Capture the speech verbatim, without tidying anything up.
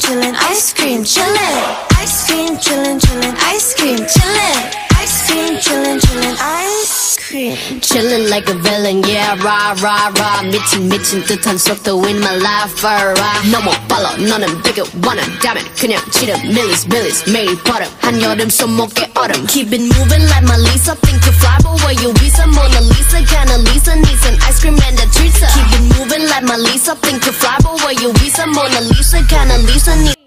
chillin', ice cream, chillin', ice cream, chillin', chillin', ice cream, chillin', ice cream, chillin', chillin', ice cream. Chillin' like a villain, yeah, rah, rah, rah. 미친 미친 듯한 속도 in my life, alright. 너무 빨라, 너는 되게 원한다면 그냥 지름, millies, millies, 매일 버릇. 한여름 손목에 얼음. Keep it moving like my Lisa. Think you fly, but where you visa? Mona Lisa, kinda Lisa, needs an ice cream and a treat. Keep it moving like my Lisa. Think you fly, but where you visa? Mona Lisa, kinda Lisa, needs